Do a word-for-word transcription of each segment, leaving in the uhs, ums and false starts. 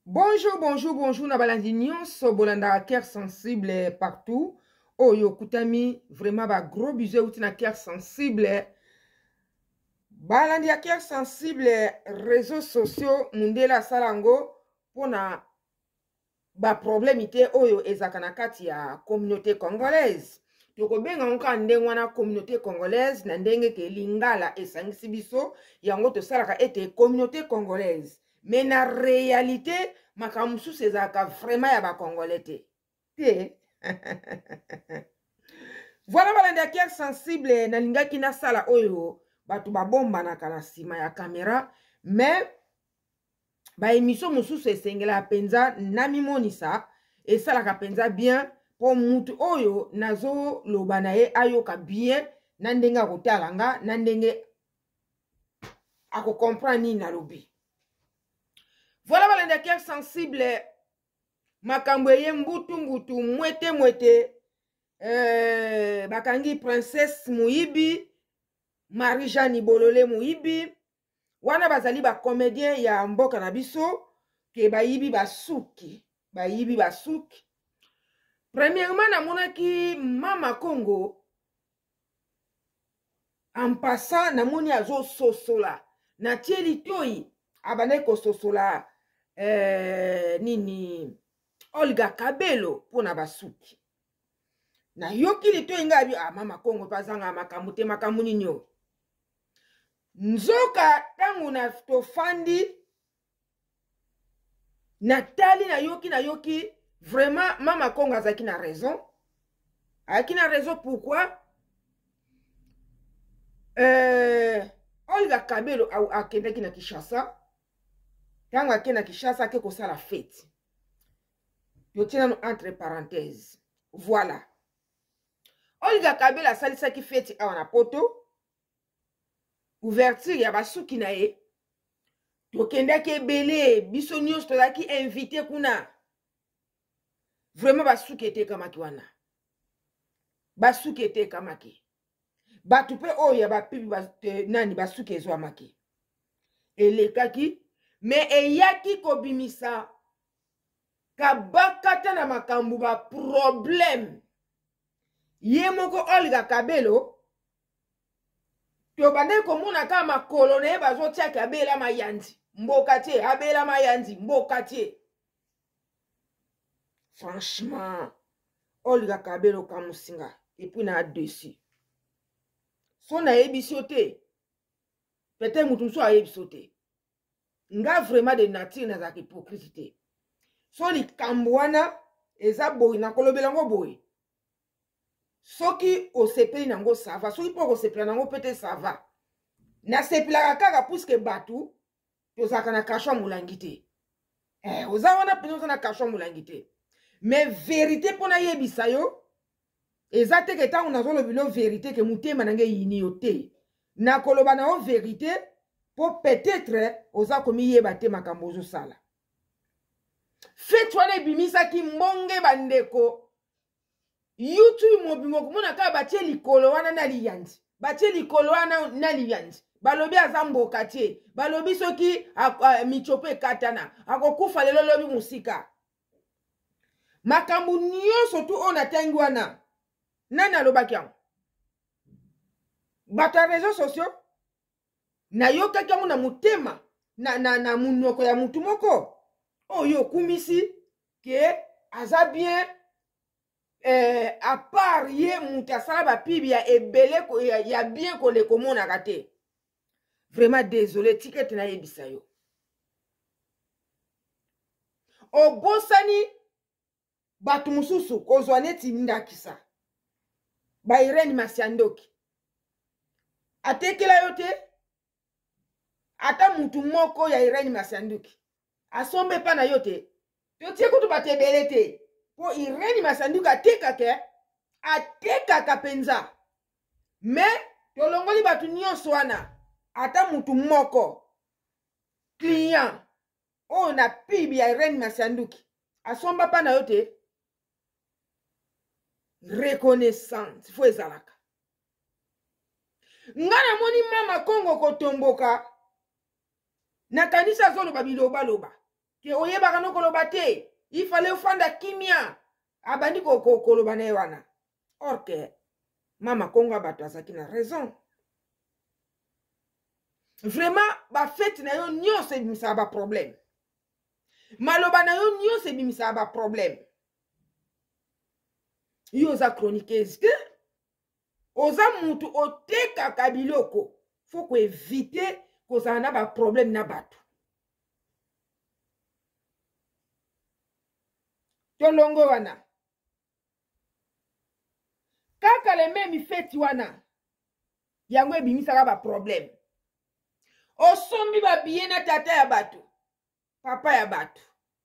Bonjour, bonjour, bonjour, Nabalandi nyonso, bolanda cœur sensible partout. Oh yo, kutami, vraiment, ba gros bisous, ou tina cœur sensible. Balandi a cœur sensible, réseaux sociaux, mundela salango, pona ba problème ite oyo ezakana kati ya communauté congolaise. Toko benga nka ndenge wana communauté congolaise, na ndenge ke lingala esangisi biso, yango to salaka ete communauté congolaise. Mais na réalité, makamusu sezaka vraiment ya ba congolais te. Te. Voilà balandi a cœur sensible, na lingaki na sala oyo, batu babomba na kala sima ya caméra, mais ba émission mosusu esengela penza nami monisa esalaka penza bien po mutu oyo nazo loba na ye ayoka bien na ndenge akotala nga na ndenge ako comprendre nini nalobi. Voilà balanda cœur sensible, makambo ye mbutu mbutu mwete mwete, euh, bakangi princesse Muibi, Marie-Jeanne Bolole Muibi, wana bazali ba comédien ya mboka na biso ke bayibi basuki bayibi basuki. Premièrement namonaki Mama Congo en passant namoni azo sosola na tieli toi abane ko sosola eh, nini Olga Kabelo pona basuki na yoki litoi ngabi ah Mama Congo pazanga makambo te makambo ninyo nzoka tangu na tofandi natali na yoki na yoki vraiment Mama Congo azaki na raison azaki na raison pourquoi euh, Olga Kabelo akendaki na Kinshasa tangu akenda na Kinshasa ake kosala fête yotina entre parenthèses. Voilà, Olga Kabelo asalisaki fête awa na poto ouverture ya basuki na ye tokendaki ebele biso nyonso tozalaki invité kuna vraiment basuki etekamaki wana basuki etekamaki batu pe oyo ya bapibi bas, nani basuki ezwamaki elekaki me eyaki kobimisa kabakata na makambo ba problème ye moko Olga Kabelo to bande komona kama makolo na ye bazotiaki abela mayandi mboka te abela mayandi mboka te. Franchement Olga Kabelo kamusinga epuis na dessus so na yebiso te peut-être mutu so ayebiso te nga vraiment de nature na za hypocrite te so likambo wana eza boyi na kolobela ngo boyi soki osepeli nango sava soki po osepela nango pete sava na sepelaka kaka puisque batu tozaka na kashwa mulangi te eh oza wana pene oza na kashwa mulangi te mais vérité pona yebisa yo eza te ke tango nazolobi no vérité ke mutema nange yini yo te na koloba na o vérité po peut-être oza komi yeba te makambo ozosala fete wana ebimisaki mbonge bandeko YouTube mobimo komona ka batie likolo wana na liyandi batie likolo wana na liyandi balobi aza mboka te balobi soki michopo ekatana akokufa lelo lobi musika makambo nyonso tu ona tangi wana nani alobaki yango bato ya réseaux sociaux nayokaki yango na motema na, na, na munoko ya mutu moko oyo kumisi ke aza bien eh, à part ye mutu asala bapibi ya ebele ya, ya bien kole komonaka te. Vraiment désolé tikete na yebisa yo obosani batu mususu kozwa neti ndakisa ba Irene Masiandoki atekela yo te ata mutu moko ya Irene Masiandoki asombe pa na yo te totie kutu batebele te po Irene Masiandoki atekake atekaka penza mais tolongoli batu nyonso wana ata mutu moko client o na pibi ya Irene Masiandoki asomba pa na yo te reconnaissance fo ezalaka ngana moni Mama Congo kotomboka na kanisa zoloba biloba loba ke oyebaka no koloba te il fallait ofanda kimia abandi koloba na ye wana. Or que mama Congo bato azaki na raison. Vraiment ba fête na yo nyonso ebimisa ba problème. Maloba na yo nyonso ebimisa ba problème. Yo za chroniqueuse te oza mutu oteka kabiloko faut ko éviter kozala na ba problème na bato. Tolongo wana kaka le même fête wana yango ebimisaka ba problème. Osombi ba biye na tata ya bato papa ya bato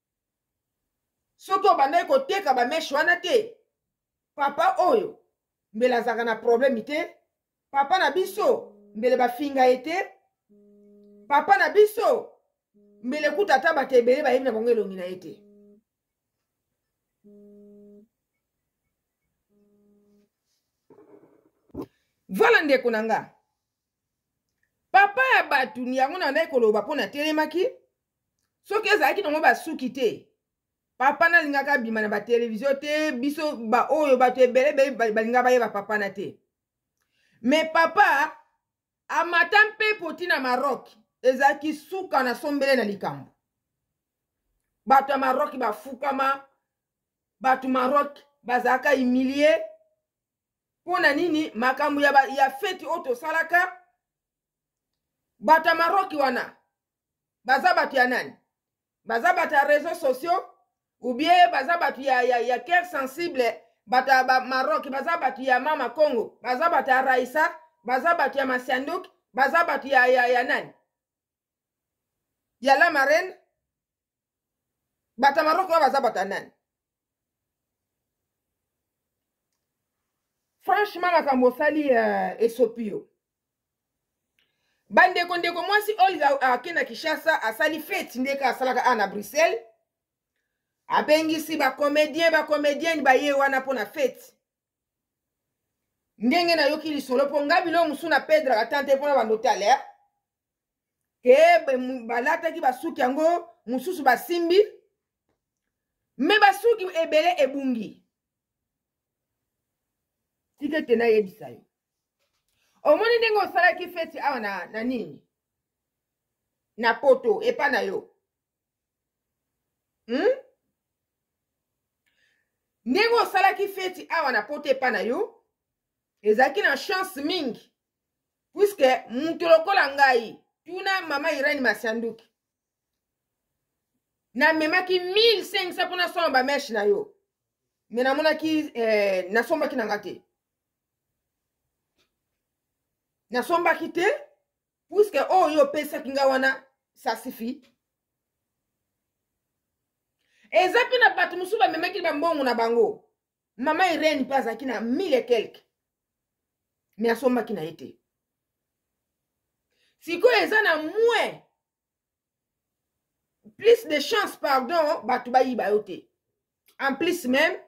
soki obandaki koteka ba meshe wana te papa oyo mbele azaka na problème te papa na biso mbele bafinga ye te papa na biso mbele kuta ata bato ebele bayebi na bango elongi na ye te. Voilà ndeko na nga papa ya bato ni yango na ndai koloba mpo na telemaki soki ezalaki nango basuki te papa nalingaka bima na batelevizio te biso ba oyo bato ebele balinga bayeba papa na te. Mais papa amata mpepo ti na Maroc ezalaki suka na sombele na likambo. Bato ya Maroc bafukama bato Maroc bazalaka humilie pona nini makambo ya, ya feti oto salaka. Bato ya Maroc wana baza bato ya nani? Baza bato ya réseaux sociaux ou bien baza bato ya, ya, ya cœur sensible. Bato ya ba Maroc baza bato ya mama Congo, baza bato ya Raissa, baza bato ya Masiandouk, baza bato ya, ya, ya nani? Ya la marraine. Bato ya Maroc wana baza bato ya nani? Franchement makambo sali uh, esopio. Bandeko ndeko mwasi oyo akenda Kinshasa asali fête ndeka asalaka ana Bruxelles. Abengisi ba comédien ba comédienne ba ye wana pona fête. Ndenge na yoki lisolo po ngabilo musuna Pedro atante pona bandotale. Ke balata ki basuki yango mususu basimbi. Me basuki ebele ebungi. Tike tena yebisa yo. Omoni ndenge osalaki feti awa na, na nini? Na poto, epa na yo. Hmm? Ndenge osalaki feti awa na poto epa na yo, ezaki na chance mingi. Puisque mutu lokola ngai, tuna mama Irene Masianduki. Na memaki mille cinq cents pona soma ba mesh na yo. Mena mona ki, eh, na somba ki nangate. Na somba kite, puisque oh yo pesa kinga wana, ça suffit. Ezapi na batu musuba memeki ba mbongo na bango. Mama Irene paza kina mille et quelques. Mais a somba kina ete. Siko eza na moué. Plus de chance, pardon, batu ba yiba yote. En plus même,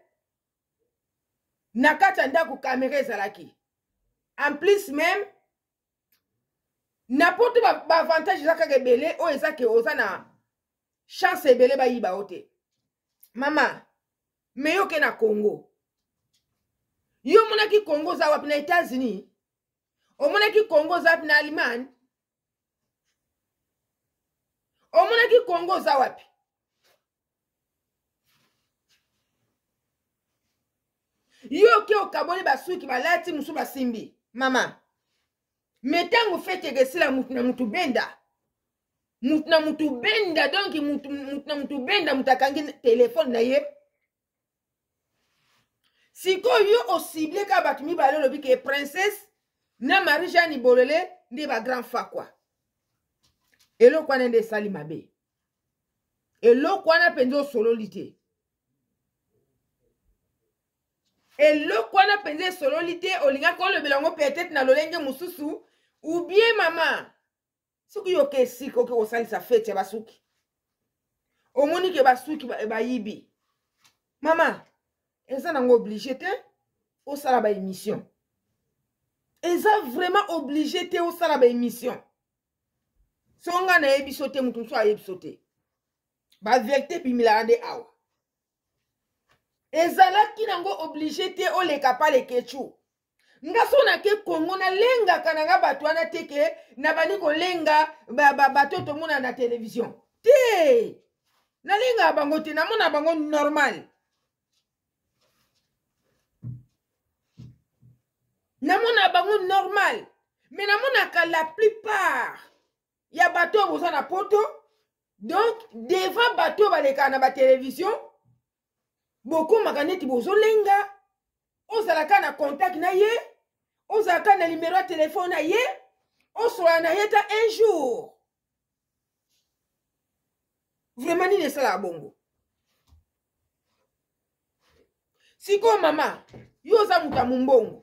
nakata ndaku kamera ezalaki. En plus même, n'importe ba, ba avantage zaka gebele o ezake oza na chance ebele ba yiba ote. Mama, me yo ke na Congo. Yo monaki Congo za wapi na États-Unis. O monaki Congo za wapi na Allemagne. O monaki Congo za wapi. Yo ke okaboli basuki balati musu basimbi. Mama, metango fete gesila mutu na mutu benda. Mutu na mutu benda, donc mutu, mutu na mutu benda mutakangi telefone na ye. Siko yo osible ka batu mi balo lobi ke princesse na Marie-Jeanne Bolele ndi ba grand fa kwa. Elo kwa nende sali mabe. Elo kwa na penzo solo lite. Elo kwa na penzo solo lite olinga ko le belango peut-être na lolenge mususu ou bien mama. Suki yo ke siko ke osali sa fete basuki. Omoni ke basuki ba, ba yibi. Mama, eza nango obligé te au sala ba émission. Eza vraiment obligé te au sala ba émission. Songa na yebi sote mutu so ayebi sote. ba vérité bimila ande awa ezalaki nango obligé te oleka pa le kechu nga so na ke Congo na lenga kananga bato wana te ke na bani kolenga ba, ba, bato tomona na télévision te na lenga bango te namona bango normal namona bango normal mais namonaka la plupart ya bato boza na poto donc devant bato baleka na ba télévision bokomaka neti bozolenga ozalaka na contact na ye ozalaka na numéro ya telefone na ye osola na ye ta un jour vraiment nini esala bongo siko mama yo oza muta mumbongo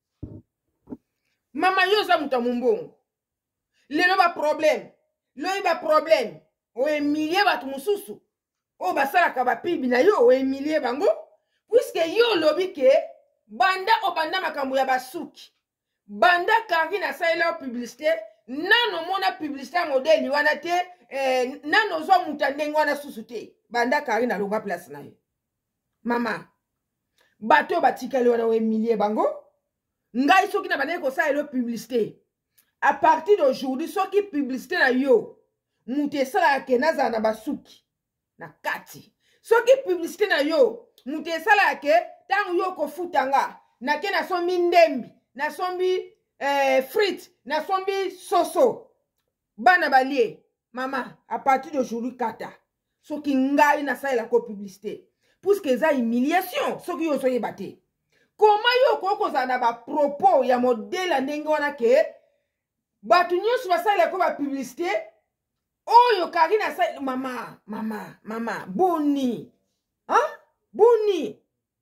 mama yo oza muta mumbongo lelo ba problème loyi ba problème oemilie bato mosusu oyo basalaka bapibi na yo oemilie bango puisque yo olobi ke banda obanda makambo ya basuki banda Karine asalela publicité nano mona publicité modeli wana te eh, nano zwa muta ndenge wana susu te banda Karine alonga place na yo mama bato batikali wana oemilie bango ngai soki na bandeki kosalela publicité à partir d'aujourd'hui soki publicité na yo mutu esalaka ke nazala na basuki na kati soki publicité na yo mutu esalaka ke ntango yo kofutanga nake nasombi ndembi nasombi eh, frite nasombi soso bana balie mama à partir d'aujourd'hui kata soki ngai nasalelako publicité puisque eza humiliation soki yo ozoyeba te koma yo kokozala na bapropos ya modele ndenge wana ke bato nyonso basalelako bapublicité oyo Karine asali mama mama mama boni hein? Boni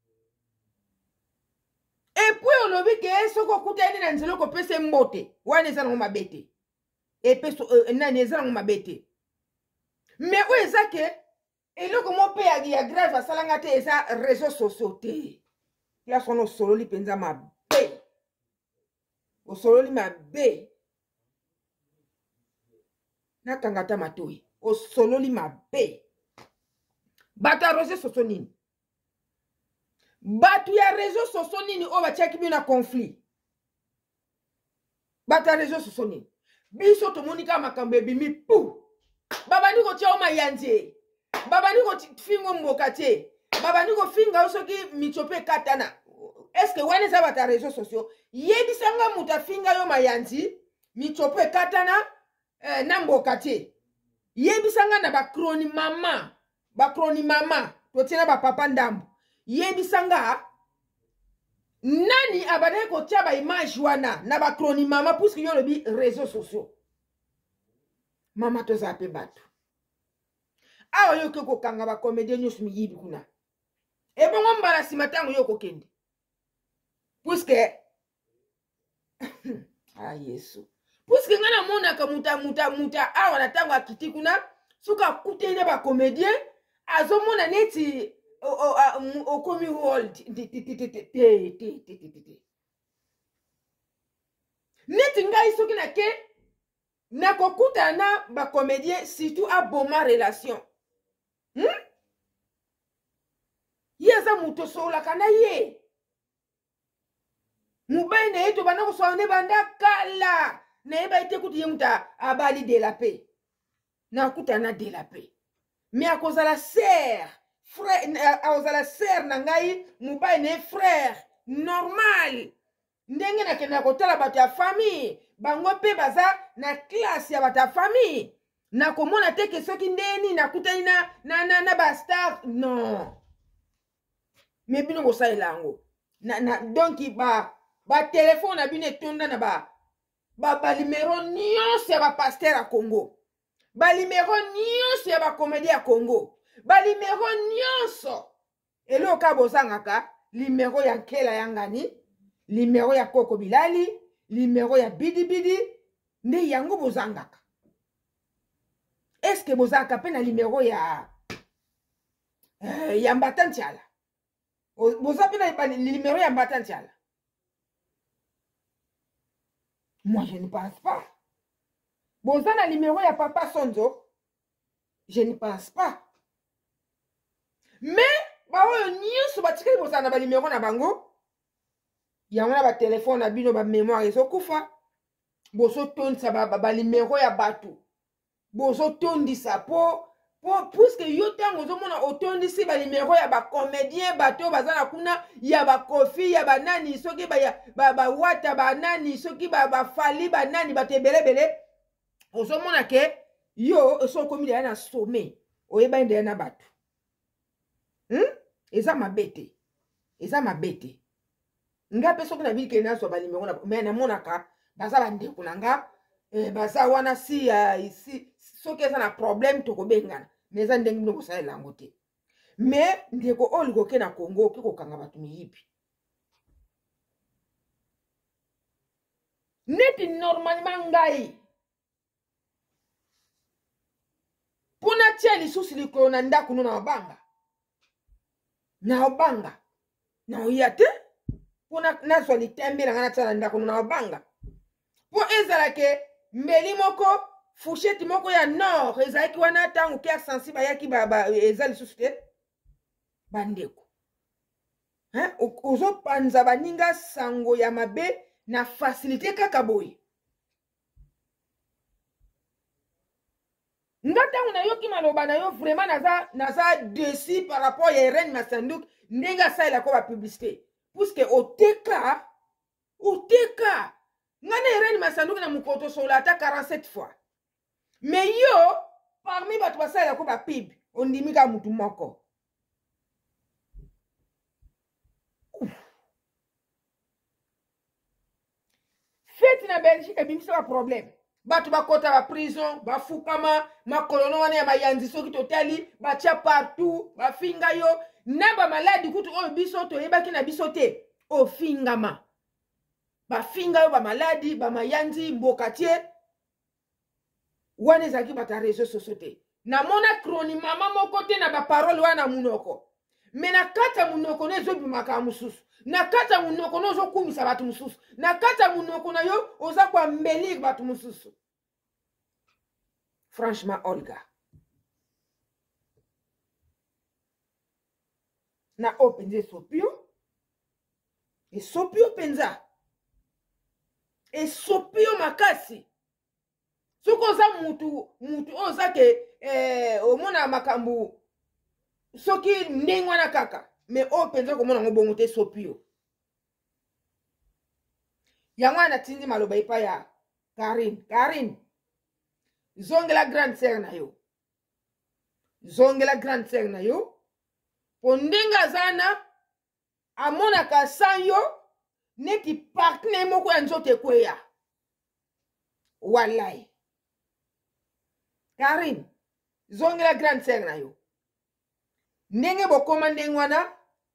et puis olobi ke soko okutani na nzela okopesa mbote wana eza nango mabe te epe nani eza nango mabe te mais oyo eza ke eloko mo mpe ya grave asalanga te eza réseaux sociaux te ya sono osololi mpenza mabe osololi mabe nakanga ta matoi osololi mabe bato ya réseaux sociaux nini bato ya réseaux sociaux nini oyo batiaki bino na conflit bato ya réseaux sociaux nini biso tomoni kaka makambo ebimi pu babandi kotia o mayanzi babandi kofinga mboka te babandi kofinga o soki michope ekatana eske wana eza bato ya réseaux sociaux yebisanga moto afinga yo mayanzi michope ekatana eh, na mboka te yebisanga na bakroni mama bakroni mama totina bapapa ndambo yebisanga nani abandaki kotia baimage wana na bakroni mama puisque yo lobi réseaux sociaux mama toza pe bato awa yo ke kokanga bacomédien nyonso miyibi kuna ebongo mbala nsima ntango yo kokende puisque ah yesu puisque nga namonaka muta muta muta awa na ntango akiti kuna soki akuteli na bacomédien azomona neti okomi world neti ngai soki nake nakokutana na bacomédien surtout aboma relation hmm? Ye aza mutu osololaka na ye mobali na ye tobanda kosola nde banda kala nayeba ete kutu ye mutu abali de la paix nakutana de la paix mais akozala ser frère akozala ser na ngai mobali na ye frère normal ndenge nakendaka kotala bato ya famille bango mpe baza na classe ya bato ya famille nakomona te ke soki ndeni nakutani na, na, na, na bastar non me bino kosalela yango na, na, donc ba batelefone na bino etonda na ba balimero nyonso ya bapaster ya Congo balimero nyonso ya bacomédie ya Congo balimero nyonso eloka bozangaka limero ya nkela ya ngani limero ya Koko Bilali limero ya bidibidi nde yango bozangaka eske bozangaka pe na limero ya euh, ya Mbata Ntiala boza pe na limero ya Mbata Ntiala? Moi je ne pense pas. Boza na limero ya Papa Sonzo? Je ne pense pas. oyo nyonso batikali bosala na banimero na bango yango na batelefone na bino bamémoire ezokufa bozotondisa banimero ya bato bozotondisa po po puisque yo ntango ozomona otondisi banimero ya bacomédien bato baza na kuna ya bakofi ya banani soki bawata banani soki bafali banani bato ebelebele ozomona ke yo esokomi deya na some oyebani deya na bato hmm? eza mabe te eza mabe te nga mpe soki na bilike nazwa banimero me namonaka baza bandeko na nga eh, baza wana si uh, isi soki eza na problème tokobengana me eza ndenge bino kosalela yango te me ndeko oyo likoke na Congo oki kokanga bato miyibi neti normalement ngai mpona tia lisusu likolo na ndako no na obanga na obanga na oya te mpona nazwa litembe na nga natia na ndako no na obanga mpo ezalake mbeli moko fourchette moko ya nord ezalaki wana ntango ke asensi bayaki eza lisusu te bandeko ozopanza baninga sango ya mabe na facilité kaka boye nga ntango nayoki maloba na yo vraiment naza naza déçu par rapport ya Irene Masanduku ndenge asalelako bapublicité puisque oteka oteka nga na Irene Masanduku na mokoto sola ata quarante-sept fois mais yo parmi bato basalelako bapib ondimi ka mutu moko feti na Belgique ebimisa ba problème bato bakota ba prison bafukama makolono wana ya mayanzi soki totali batia partout bafinga yo na ba maladi kutu oyo biso toyebaki na biso te ofingama bafinga yo ba maladi ba mayanzi mboka tie wana ezalaki bata réseau sociaux te namona kroni mama moko te na baparole wana munoko me na kati ya munoko na ezobimaka mosusu na kati ya munoko na ozokumisa bato mosusu na kati ya munoko na yo oza koambelire bato mosusu franchement Olga na o penza esopio esopio penza esopio makasi soki oza mutu mutu oyo oza ke eh, omona makambo soki ndenge wana kaka me oyo mpenza komona ngo bongo te sopio yango wana natindi maloba epai ya Karine Karine zongela grande sœur na yo zongela grande sœur na yo po ndenge aza na amonaka sa yo neti partenaire moko ya nzoto ekweya walai Karine zongela grande sœur na yo ndenge bokoma ndenge wana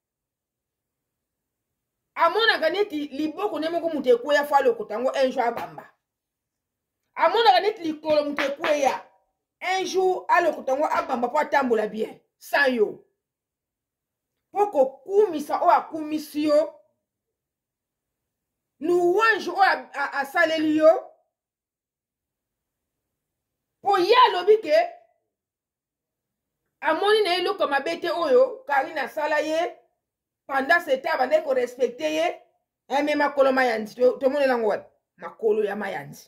amonaka neti liboko ne moko mutu ekweya fo alokota yango un jour abamba amonaka neti likolo mutu ekweya un jour alokota yango abamba po atambola bien sans yo po kokumisa oyo akumisi yo louange oyo asaleli yo po ye alobi ke amoni na eloko mabe te oyo Karine asala ye pendant ce temps abandaki korespecte ye eme makolo mayanzi tomonela yango wapi makolo ya mayanzi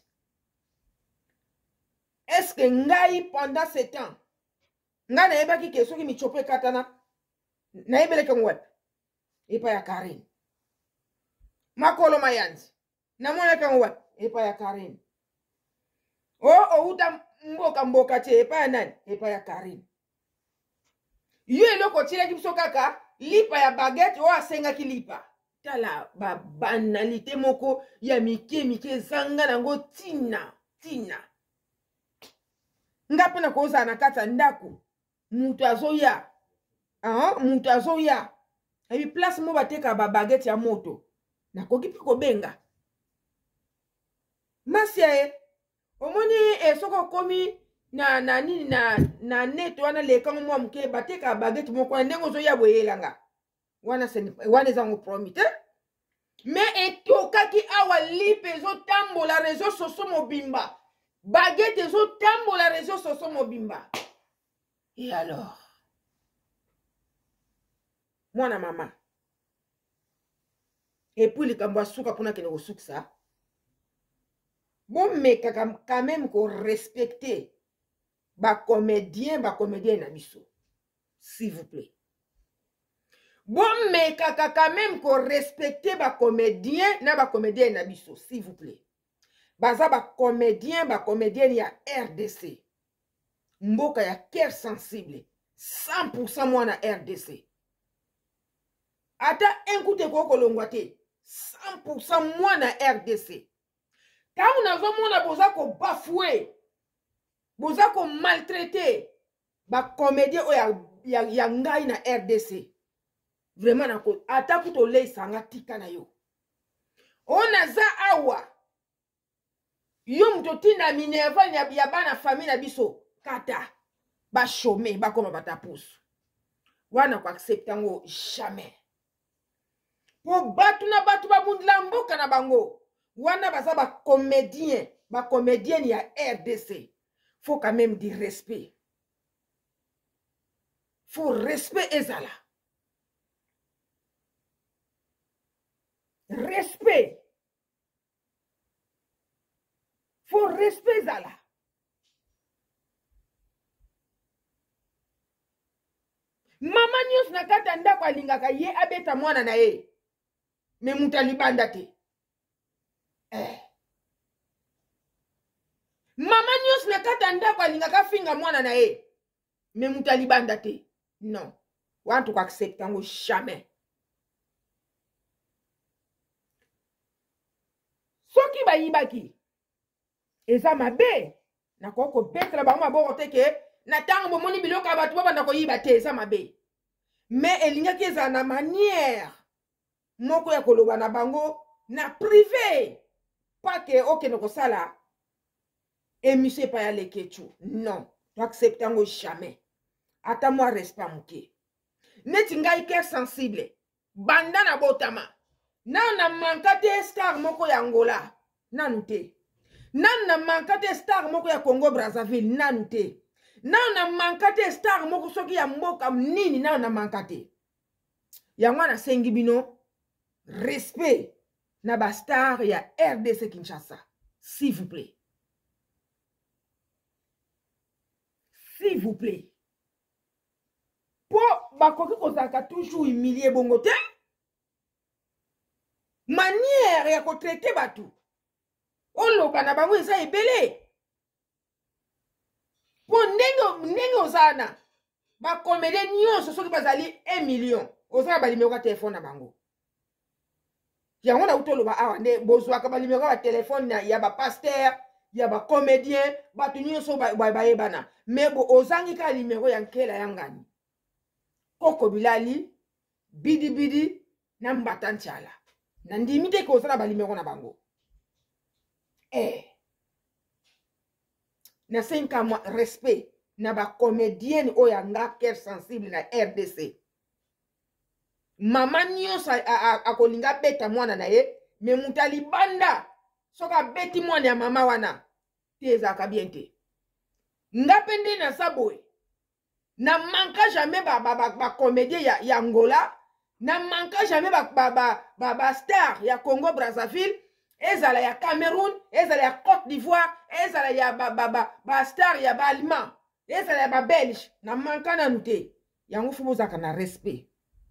est-ce que ngai pendant ce temps ngai nayebaki ke soki michopo ekatana nayebeleki yango wapi epai ya Karine makolo mayanzi namonaki yango wapi epai ya Karine o outa mboka mboka te epai ya nani epai ya Karine yo eloko otielaki biso kaka lipa ya baguette oyo asengaki lipa tala babanalité moko ya mike mike ezanga nango tina tina nga mpe na kozala na kati ya ndako mutu azoya mutu azoya ebi place mo bateka babaguette ya moto nakoki mpe kobenga masia ye omoni esoko okomi na na nini na na net wana lekango mwa muke bateka baguette moko na ndenge ozoya boyelanga wana wana ezango promis te mais etokaki awa lipe ezotambola réseau soso mobimba baguette ezotambola réseau soso mobimba et alors mwana mama. Et puis les kambwa souka pour na kene souk ça. Bon mais quand même qu'on respecte ba comédien ba comédien na biso. S'il vous plaît. Bon mais quand même qu'on respecte ba comédien na ba comédien na biso, s'il vous plaît. Baza ba comédien ba comédien ya R D C. Mboka ya cœur sensible. cent pour cent moi na R D C. Ata un coup de koko longwate. cent pour cent moi na R D C. Quand on a vraiment besoin qu'on bafoué, besoin qu'on maltraité, ba comédien ya ya ya ngai na R D C. Vraiment na ko ata kuto lei sanga tika na yo. On za awa. Yo mtoti na Minerva ya bana famille na biso kata ba chômer ba koma bata pousse. Wana ko accepter ngo jamais. Po batu na batu ba mundla mboka na bango. Wana baza ba comédien, ba comédienne ya R D C. Faut quand même du respect. Faut respect ezala. Respect. Faut respect ezala. Mama news na kata ndako alingaka ye abeta mwana na ye. Me mutalibanda te. Eh. Mama news na kata ndako alingaka finga mwana na ye. Me mutalibanda te. Non. Want to accept ngo jamais. Soki ba yibaki. Eza mabe. Na koko betra ba maboko teke. Na tango bomoni biloka batu baba na ko yiba te eza mabe. Mais elingaki eza na manière moko ya koloba na bango na privé. Pas que ok no kosala émission pa ya lekechu. Non, tu acceptes ngo jamais. Ata moi respect muke. Neti ngai cœur sensible. Banda na botama. Na na mankate star moko ya Angola. Nanu te. Na na mankate star moko ya Congo Brazzaville. Nanu te. Na na mankate star moko soki ya mboka nini na na mankate. Ya mwana sengi bino respect na ba star ya R D C Kinshasa. S'il vous plaît. S'il vous plaît. Po bakoki kozaka toujours humilier bongo te. Manière ya ko traiter batu. Oloba na bango eza ebele. Po ndenge ndenge ozana ba comédien nyonso soki bazali un million ozana ba numéro ya téléphone na bango. Yango na utoloba awa nde bozwaka ba numéro ya téléphone na ya ba pasteur, ya ba comédien, batu nyonso ba ba yebana. Mais bo ozangi ka numéro ya nkela ya ngani. Koko Bilali, bidi bidi na mbata nchala. Na ndimite ko ozana ba numéro na bango. Eh. Na cinq mois respect na ba comédienne oya nga cœur sensible na R D C. Mama nyonso akolinga beta mwana na ye, me mutali banda soka beti mwana ya mama wana teza ka bien te. Nga pende na saboy. Na manka jamais ba ba ba, ba comédien ya, ya Angola, na manka jamais ba ba ba, ba, ba star ya Congo Brazzaville. Ezala ya Cameroun, ezala ya Côte d'Ivoire, ezala ya ba ba ba, ba star ya ba Allemand, ezala ya ba Belge, na manka na nute. Yango fubozaka na respect.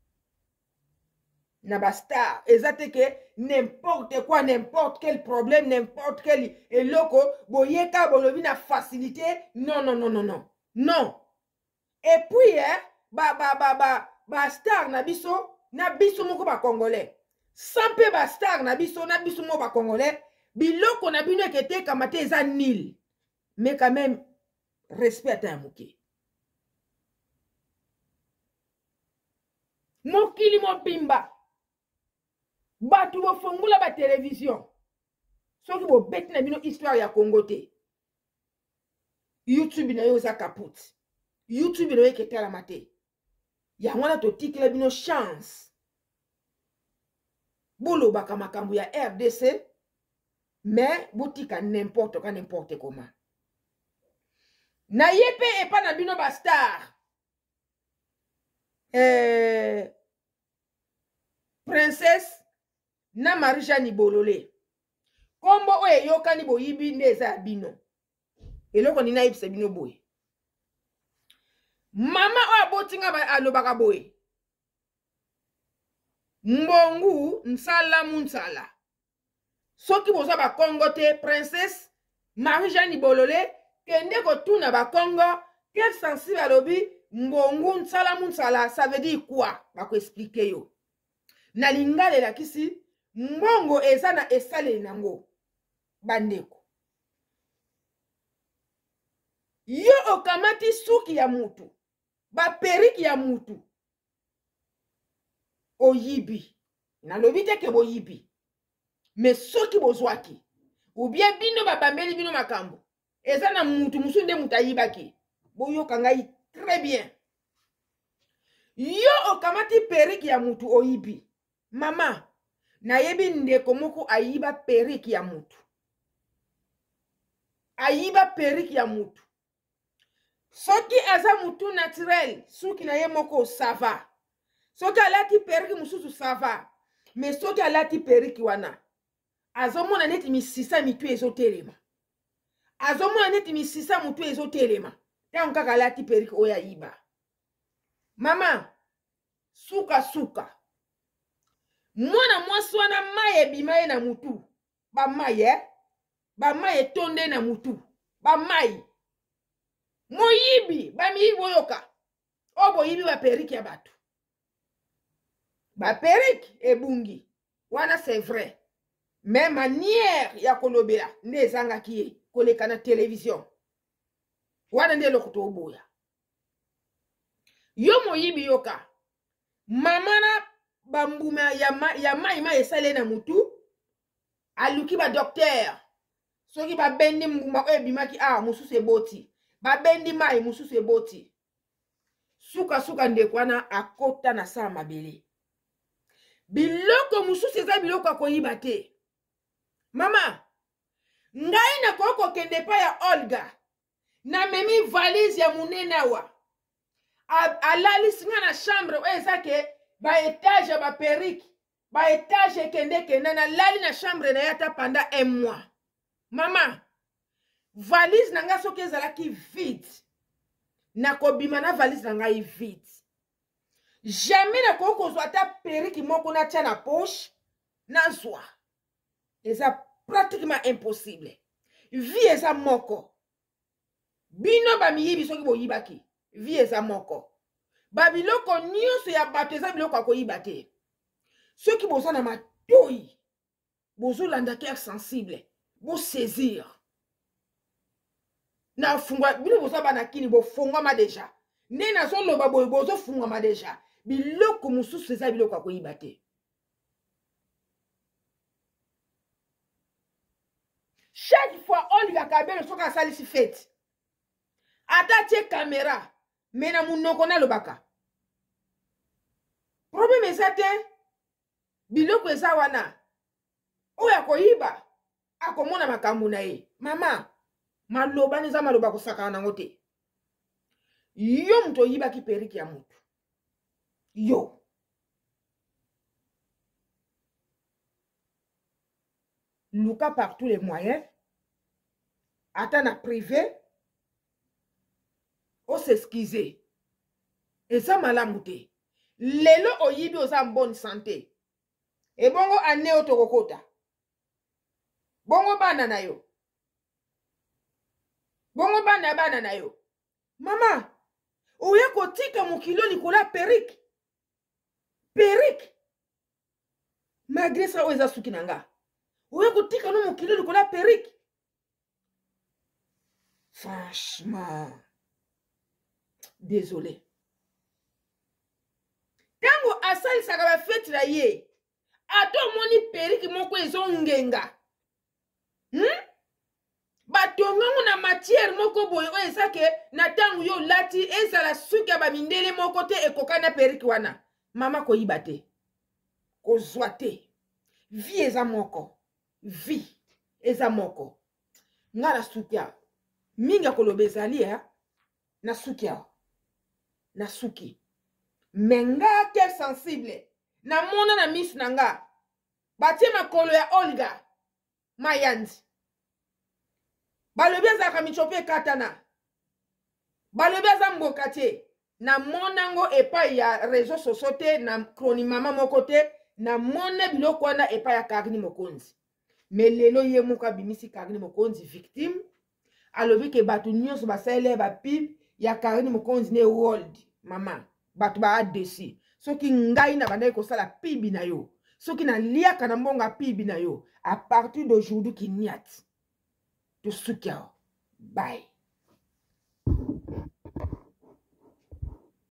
Na ba star, ezate ke n'importe quoi, n'importe quel problème, n'importe quel eloko, boyeka bolobi na facilité. Non non non non non. Non. Et puis hein, ba ba ba ba, ba star na biso, na biso moko ba congolais. Sans pe ba star na biso na biso mo ba congolais biloko na bino ekete kamate eza nil mais quand même respect à muke mokili mo pimba batu bo fongula ba télévision soki bo beti na bino histoire ya Congo te YouTube na yo za kaput YouTube na yo ekete la mate ya mwana to tikela bino chance Bolo baka makambu ya R D C, mais boutika n'importe quoi, n'importe comment. Na yepe epa na bino ba star. Eh, princesse na Marie-Jeanne Bololé kombo oyo yokani boyibi nde eza bino eloko nina yebisa bino boye mama oyo abotinga alobaka boye mbongu nsala munsala soki boza bakongo te princesse Marie-Jeanne Bololé kende kotuna bakongo quel sensible alobi mbongu nsala munsala ça veut dire quoi bako expliquer yo na lingale la kisi mbongo eza na esale nango bandeko yo okamati suki ya mutu ba periki ya mutu oyibi nalobi te ke boyibi mais soki bozwaki ou bien bino babambeli bino makambo eza na mutu musu nde mutu ayibaki boyoka ngai très bien yo okamati periki ya mutu oyibi mama nayebi ndeko moko ayiba periki ya mutu ayiba periki ya mutu soki aza mutu naturel suki na ye moko sava soki alati periki mususu sava mais soki alati periki wana azomona neti misisa mitu ezotelema azomona neti misisa mutu ezotelema tango kaka alati periki oyo ayiba mama suka suka mwana mwasi wana mai ebima ye na mutu bamai eh? bamai etonde na mutu bamai moyibi bamiyibi boyoka o boyibi baperiki ya bato baperiki ebungi wana c'est vrai mais manière ya kolobela nde ezangaki ye koleka na télévision wana nde eloko toboya yo moyibi yoka mama na bambuma ya, ma, ya mai ma esale na mutu aluki ba docteur soki babendi mbuma oyo ebimaki ah mususu eboti babendi mai mususu eboti suka suka ndeko wana akota na saa mabele biloko mususu eza biloko akoyiba te mama ngai nakoko kende pa ya Olga na memi valise ya munene awa alalisinga na chambre oyo ezake ba étage ya ba periki ba étage kende kende na lali na chambre na yata pendant un mois mama valise na nga soki ezalaki vide nakobima na valise na ngai vide jamais nakoki kozwa ata periki moko natia na poche nazwa eza pratiquement impossible vie eza moko bino bamiyibi soki boyibaki vie eza moko babiloko nyonso ya bato eza biloko akoyiba te soki boza na matoi bozolanda cœur sensible bosaisir na fungwa bino boza bana kini bofungwama deja nde nazoloba boye bozofungwama deja biloko mosusu eza biloko akoyiba te chaque fois olingaka beno soki asalisi fete ata tie kamera me na munoko nalobaka problème eza te biloko eza wana oyo akoyiba akomona makambo na ye mama maloba neza maloba kosakana nango te yo mutu oyibaki periki ya mutu yo luka par tous les moyens ata na privé osexcuse eza malamu te lelo oyibi oza en bonne santé ebongo ane oyo tokokota bongo bana na yo bongo bana bana na yo mama oya kotika mokilo likola periki periki malgré ça oyo eza suki na nga oya kotika no mokilo likola periki franchement désolé tango asalisaka bafete na ye ata omoni periki moko ezongenga hmm? batongango na matière moko boye oyo ezake na tango yo lati ezala suki ya bamindele moko te ekoka na periki wana mama koyiba te kozwa te vie eza moko vie eza moko nga na suki awa mingi akoloba ezali ya na suki awa na suki me nga ke sensible na mona na misu nanga batie makolo ya Olga Mayandi balobi azalaka michope katana balobi aza mboka te na monango epai ya réseau sociaux te na kroni mama moko te na mona biloko wana epai ya Karine Mokonzi me lelo ye moko abimisi Karine Mokonzi victime alobi ke bato nyonso basalele ba pib ya Karine Mokonzi ne world mama bato ba adesi soki ngai na bandai kosala pibi na yo soki na liaka na mbonga pibi na yo à partir d'aujourd'hui kinyat to sukiao bye.